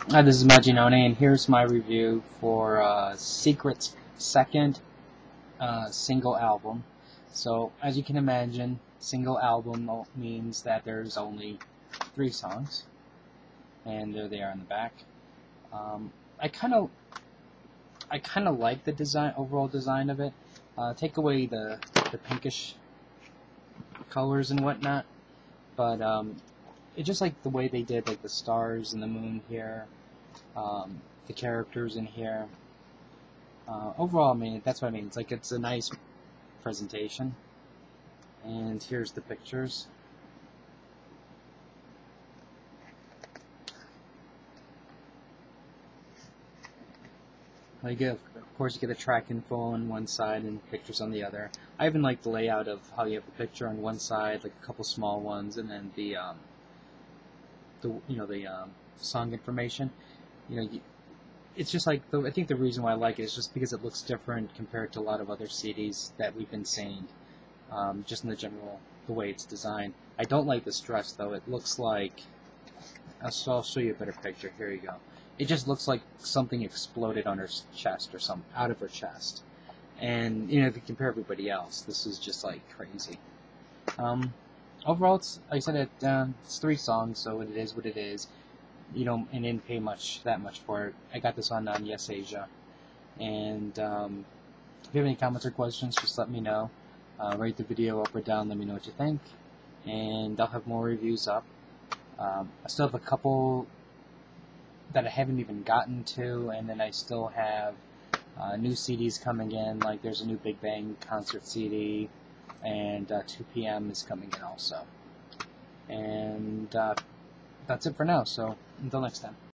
Hi, this is Maginone, and here's my review for Secret's second single album. So, as you can imagine, single album means that there's only 3 songs, and there they are in the back. Um, I kind of like the overall design of it. Take away the pinkish colors and whatnot, but it's just like the way they did like the stars and the moon here. The characters in here. Overall, I mean, that's what I mean. It's a nice presentation. And here's the pictures. Of course, you get a track info on one side and pictures on the other. I even like the layout of how you have a picture on one side, like a couple small ones, and then the song information. It's just like I think the reason why I like it is just because it looks different compared to a lot of other CDs that we've been seeing. Just in the way it's designed. I don't like the stress though. It looks like I'll show you a better picture. Here you go. It just looks like something exploded on her chest or something out of her chest. And if you compare everybody else, this is just like crazy. Overall, it's like I said, it's 3 songs, so it is what it is. And didn't pay that much for it. I got this on Yes Asia, and if you have any comments or questions, just let me know. Rate the video up or down. Let me know what you think, and I'll have more reviews up. I still have a couple that I haven't even gotten to, and then I still have new CDs coming in. Like there's a new Big Bang concert CD, and 2 p.m. is coming in also. And that's it for now, so until next time.